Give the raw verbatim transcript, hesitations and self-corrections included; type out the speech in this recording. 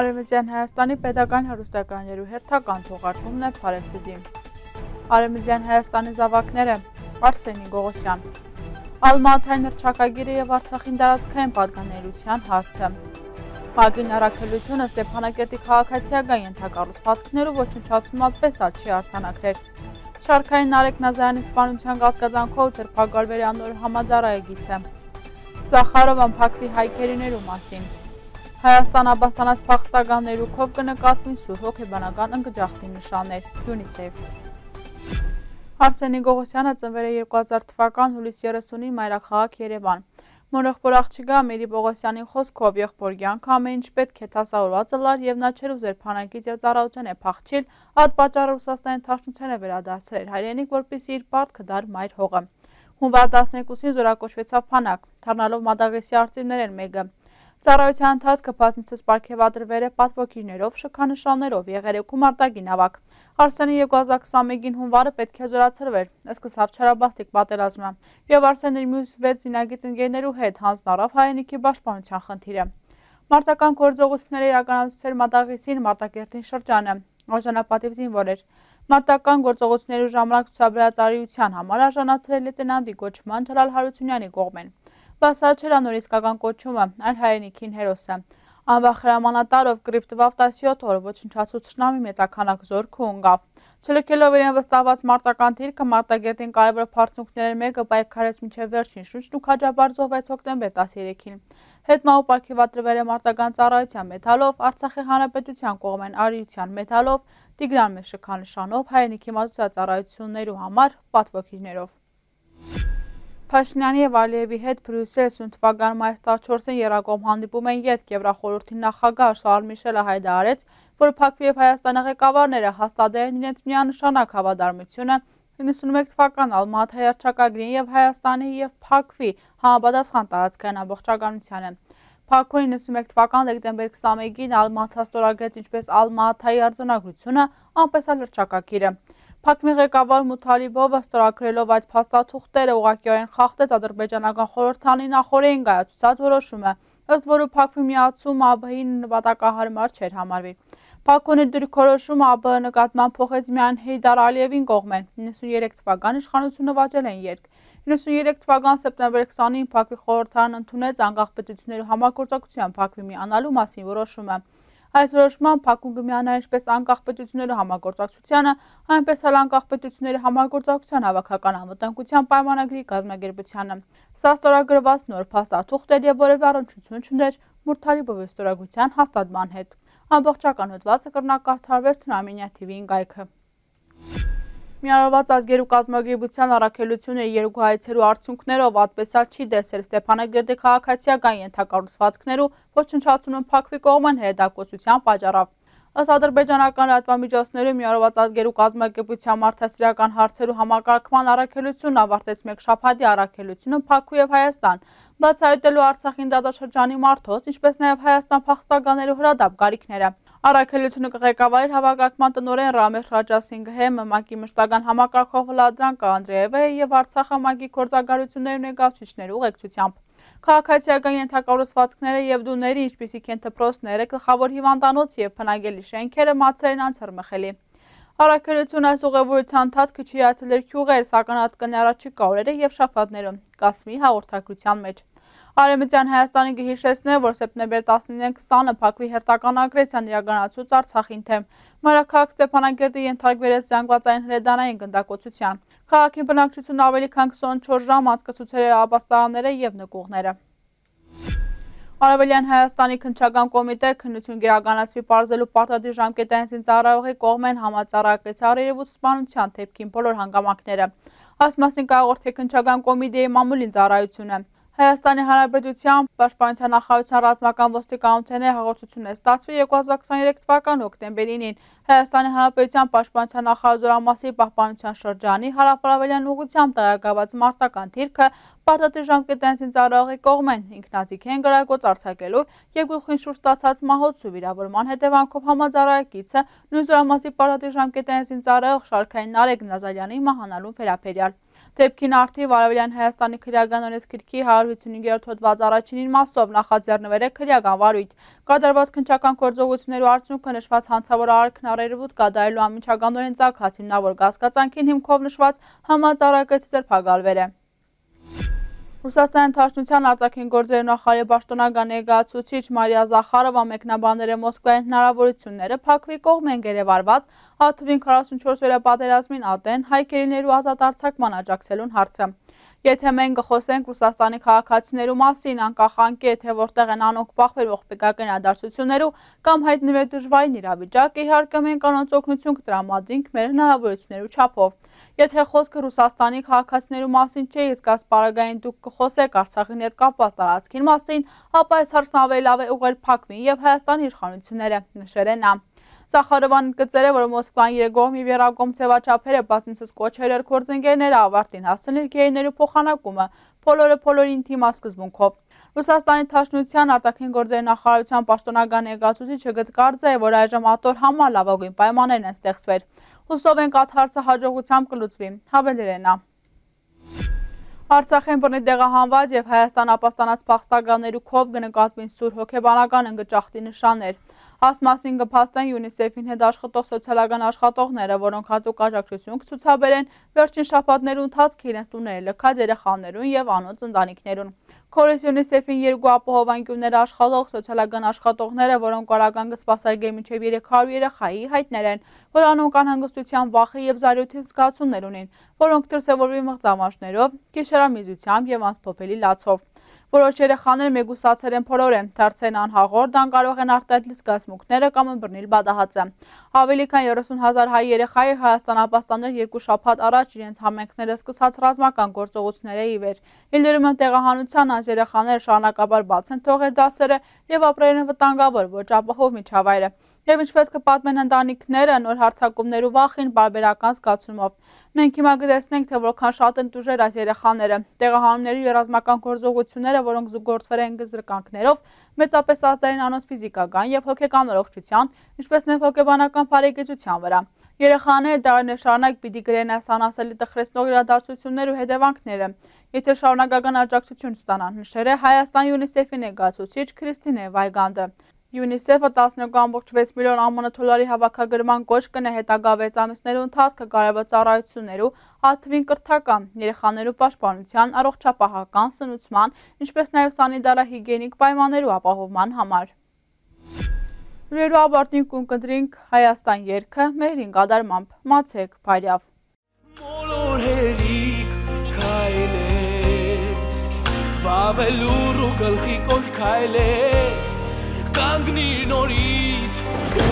Արևմտյան Հայաստանի պետական հեռուստաեկրաններու հերթական թողարկումն է Փարեզցիզի։ Արևմտյան Հայաստանի զավակները Արսենի Գողոսյան, Ալմատայի նռչակագիրը եւ Արցախին տարածքային պատկանելիության հարցը։ Մագին առաքելությունը Ստեփանակերտի քաղաքացիական ենթակառուցվածքներու ոչնչացում ատպես չի արձանագրել։ Շարքային Նարեկ Նազարյանի սպանության կասկածանքով ձերբակալվերի անոր համաձայնագիծ է։ Զախարովան փակվի հայքերիներու մասին։ Հայաստան Աբաստանած փախստականներու քով կնկատվին սուր հոգեբանական ընկճախտի նշաններ, ՅՈՒՆԻՍԵՖ։ Արսենի Գողոսյանը ծնվել է երկու հազար թվական հուլիսի երեսունին մայրաքաղաք Երևան։ Մորեղբոր աղջիկա Մերի Պողոսյանի խոսքով եղբոր կյանքը ամեն ինչ պետք է դասավորված լար եւ նա չէր ուզեր փանակից եւ ծառայության է փախչիլ, այդ պատճառը Ռուսաստանի Թաշնության է վերադարձել հայրենիք, որպեսզի իր պարտքը դար մայր հողը։ Հունվար տասներկուսին զորակոչվեցավ փանակ, դառնալով Մադաղեսի արծիվներն մեկը։ Ծառայության ընթացքը բազմիցս պարգևատրվել է պատվոգիրներով, շքանշաններով, եղերեքում արտագին ավակ։ Արսենի երկու հազար քսանմեկին հունվարը պետք է զորացրվեր, սկսավ չարաբաստիկ պատերազմը, եւ Արսենի մյուս վեց զինագիծ ընկերներու հետ հանձնարավ հայրենիքի պաշտպանության խնդիրը։ Մարտական գործողությունները իրականացուցել Մադաղեսին, Մարտակերտին շրջանը, արժանապատիվ զինվոր էր։ Մարտական գործողություններու ժամանակ ցուցաբերած արիության համար արժանացել լեյտենանտի կոչման Ջալալ Հարությունյանի կողմեն։ Բայց սա չէր անոր իսկական կոչումը, այլ հայրենիքին հերոսը։ Անվախ հրամանատարով կռիվ տվավ տասնյոթ օր, ոչնչացուց թշնամի մեծաքանակ զորք ու ընկավ։ Չլքելով իրեն վստահված մարտական դիրքը Մարտակերտին կարևոր բարձունքներն մեկը պայքարեց մինչև վերջին շուրջն ու քաջաբար զոհվեց հոկտեմբեր տասներեքին։ Հետմահու պարգևատրվել է մարտական ծառայության մեդալով, Արցախի հանրապետության կողմեն արիության մեդալով, Տիգրան մեծ շքանշանով, հայրենիքի մատուցած ծառայություններու համար պատվոգիրներով։ Փաշինյանի եւ Ալիևի հետ Բրյուսել ութ թվականի մայիսի տասնչորսին եռակողմ հանդիպում են ԵՏ Եվրախորհրդի նախագահ Շարլ Միշելը հայտարարեց, որ Փակվի եւ Հայաստանի ղեկավարները հաստատել են իրենց միանշանակ հավատարմությունը իննսունմեկ թվական Ալմատայի հռչակագրին եւ Հայաստանի եւ Փակվի համապատասխան տարածքային ամբողջականությանը։ Փակուն իննսունմեկ թվական դեկտեմբեր քսանմեկին Ալմատա ստորագրեց ինչպես Ալմատայի արձանագրությունը, այնպես էլ հռչակագիրը։ Փակվի ղեկավար Մութալիբովը ստորագրելով այդ փաստաթուղթերը ուղղակիորեն խախտեց ադրբեջանական խորհրդանի նախօրեին կայացուցած որոշումը, ըստ որու Փակվի միացումը ԱԲՀ-ին նպատակահարմար չէր համարվի։ Փակունի դիրքորոշումը ԱԲՀ նկատմամբ փոխեց միայն Հեյդար Ալիևին կողմեն, իննսունյերեք թվական իշխանություն նվաճել են երկ։ իննսունյերեք թվական սեպտեմբեր քսանին Փակվի խորհրդարան ընդունեց անկախ պետությունների համագործակցության Փակվի միանալու մասին որոշումը։ Այս որոշմամբ Փակուն կմիանա ինչպես անկախ պետությունների համագործակցությանը, այնպես էլ անկախ պետությունների համագործակցության հավաքական անվտանգության պայմանագրի կազմակերպությանը։ Սա ստորագրված նոր փաստաթուղթ էր եւ որևէ առնչություն չուներ Մուրթալիբովի ստորագրության հաստատման հետ։ Ամբողջական հոդվածը կրնակարդարվեց Թրամինյա թիվի-ին գայքը։ Միավորված ազգերու կազմակերպության առաքելությունը երկու հայցերու արդյունքներով ատպես էլ չի դեսել Ստեփանակերտի քաղաքացիական ենթակառուցվածքներու ոչնչացումը Փակվի կողմեն հետաքրքրության պատճառով։ Ըստ ադրբեջանական լրատվամիջոցներու Միավորված ազգերու կազմակերպության մարդասիրական հարցերու համակարգման առաքելությունն ավարտեց մեկ շաբաթի առաքելությունը Փակվի եւ Հայաստան, բացահայտելու Արցախին դատաշրջանի մարդոց, ինչպես նաեւ Հայաստան փախստականներու հրադապ գարիքները։ Առաքելությունը կղեկավարի հավաքակման տնօրեն Ռամեշ Ռաջասինգհը, ՄԱԿ-ի մշտական համակարգող Վլադրանկա Անդրեևը եւ Արցախի ՄԱԿ-ի գործակալությունների ներկայացուցիչների ուղեկցությամբ։ Քաղաքացիական ենթակառուցվածքները եւ դուների, ինչպիսիք են դպրոցները, գլխավոր հիվանդանոց եւ բնակելի շենքերը մացել են անցրմխելի։ Առաքելությունը այս ուղևորության ընթացքը չի այցելել գյուղեր, սակայն հատկանի առաջիկա օրերը եւ շաբաթներում, կասմի հաղորդակցության մեջ։ Արևմտյան Հայաստանի կհիշեցնե, որ սեպտեմբեր տասնինը քսանը Փակվի հերթական ագրեսիան իրականացուց Արցախին թեմ։ Մայրաքաղաք Ստեփանակերտը ենթարկվել է զանգվածային հրետանային գնդակոծության։ Քաղաքի բնակչությունը ավելի քան քսանչորս ժամ անցկացուցել է ապաստարանները եւ նկուղները։ Արևելյան Հայաստանի քննչական կոմիտե քննություն կիրականացվի պարզելու պարտադիր ժամկետային զինծառայողի կողմեն համաձայնագրեցի առերևույթ սպանության դեպքին բոլոր հանգամանքները։ Այս մասին կհաղորդի քննչական կոմիտեի մամուլին ծառայությունը։ Հայաստանի Հանրապետության Պաշտպանության նախարարության ռազմական ոստիկանությունների հաղորդությունն է ստացվել երկու հազար քսաներեք թվականի հոկտեմբերին Հայաստանի Հանրապետության Պաշտպանության նախարար զորամասի պահպանության շրջանի հարավարևելյան ուղղությամբ տեղակայված մարտական դիրքը պարտադիր ժամկետային զինծառայողի կողմեն ինքնաձիգ են գրակոց արձակելու եւ գլխին շուրջ ստացած մահոց ու վիրավորման հետևանքով համաձայնագիծը նույն զորամասի պարտադիր ժամկետային զինծառայող Շարքային Նարեկ Նազարյանի մահանալու վերաբերյալ։ Դեպքին արդիվ Արևելյան Հայաստանի քրեական օրենսգրքի հարյուր հիսունհինգերորդ հոդված առաջին իմաստով նախաձեռնվել է քրեական վարույթ։ Կատարված քննչական գործողություններու արդյունքը նշված հանցավոր արարքն առերևույթ կատարելու անմիջականորեն ծագած հիմնավոր կասկածանքին հիմքով նշված համաձայնագծի ձերբակալվել է։ Ռուսաստանի Դաշնության արտաքին գործերի նախարարի պաշտոնական ներկայացուցիչ Մարիա Զախարովա մեկնաբանել է Մոսկվայի հնարավորությունները Փաքվի կողմեն գերեվարված աթվին քառասունչորսօրյա պատերազմին ատեն հայ գերիներու ազատ արձակման աջակցելուն հարցը։ Եթե մենք կխոսենք Ռուսաստանի քաղաքացիներու մասին, անկախ անկե թե որտեղ են անոնք բախվելով պետական իրադարձություններու կամ հայտնվի դժվարին իրավիճակ, իհարկե մենք անոնց օգնություն կտրամադրենք մեր հնարավորություններու չափով։ Եթե խոսքը Ռուսաստանի քաղաքացիներու մասին չէ, իսկ ասպարագային դուք կխոսեք Արցախին հետ կապված տարածքին մասին, ապա այս հարցն ավելի լավ է ուղղել Փաքվին եւ Հայաստանի իշխանությունները, նշել է նա։ Զախարովան ընդգծել է, որ Մոսկվան երկկողմ եւ եռակողմ ձևաչափերը բազմիցս կոչել էր գործընկերները ավարտին հասցնել գերիներու փոխանակումը, բոլորը բոլորին թիմա սկզբունքով։ Ռուսաստանի Դաշնության արտաքին գործերի նախարարության պաշտոնական ներկայացուցիչը գտկարձ է, որ այժմ ատոր համար լավագույն պայմաններն են ստեղծվել։ Հուսով ենք այդ հարցը հաջողությամբ կլուծվի, հավելել է նա։ Արցախեն բռնի տեղահանված եւ Հայաստան ապաստանած փախստականներու քով կնկատվին սուր հոգեբանական ընկճախտի նշաններ։ Այս մասին կփաստեն ՅՈՒՆԻՍԵՖ-ին հետ աշխատող սոցիալական աշխատողները, որոնք հատուկ աջակցություն կցուցաբերեն վերջին շաբաթներու ընթացքում իրենց տուները լքած երեխաներուն եւ անոնց ընտանիքներուն։ Քորես ՅՈՒՆԻՍԵՖ-ին երկու ապահովանկյուններ աշխատող սոցիալական աշխատողները, որոնք կարական կսպասարկեն մինչև երեք հարյուր երեխայի, հայտնել են, որ անոնք անհանգստության վախի եւ զարյութի զգացումներ ունին, որոնք դրսևորվի մղձամաշներով, գիշերամիզությամբ եւ անսփոփելի լացով։ Որոշ երեխաներ մեգուսացել են փորորեն, դարձել անհաղորդ, ան կարող են արտահայտել զգացմունքները կամ ըմբռնել բադահացը։ Ավելի քան երեսուն հազար հայ երեխայի Հայաստան ապաստանել երկու շաբաթ առաջ իրենց համայնքները սկսած ռազմական գործողությունները ի վեր։ Իլդերում տեղահանության այս երեխաները շարունակաբար բաց են թողել դասերը եւ ապրել են վտանգավոր, ոչ ապահով միջավայրը։ Եվ ինչպես կպատմեն ընտանիքները նոր հարձակումներու վախին բարբերական զգացումով։ Մենք հիմա կտեսնենք, թե որքան շատ են տուժել այս երեխաները։ Տեղահանումների եւ ռազմական գործողությունները, որոնք զուգորդվել են զրկանքներով, մեծապես ազդել են անոնց ֆիզիկական եւ հոգեկան առողջության, ինչպես նաեւ հոգեբանական բարեկեցության վրա։ Երեխաները դարներ շարունակ պիտի գրեն այս անասելի տխրեցնող իրադարձություններու հետևանքները, եթե շարունակական աջակցություն ստանան, նշել է Հայաստան ՅՈՒՆԻՍԵՖ-ի ներկայացուցիչ Քրիստինե Վայգանդը։ ՅՈՒՆԻՍԵՖ-ը տասնյոթ կամբողջ վեց միլիոն ԱՄՆ դոլարի հավաքագրման կոչ կնե հետագա վեց ամիսներու ընթացքը կարևոր ծառայություններու, աթվին կրթական, երեխաներու պաշտպանության, առողջապահական, սնուցման, ինչպես նաև սանիտարահիգիենիկ պայմաններու ապահովման համար։ Հյուրերու ավարտին կընտրենք Հայաստան երգը մերին կատարմամբ, Մացեք Փարյավ։ Վավելուր ու գլխի կոր քայլես, կանգնի նորից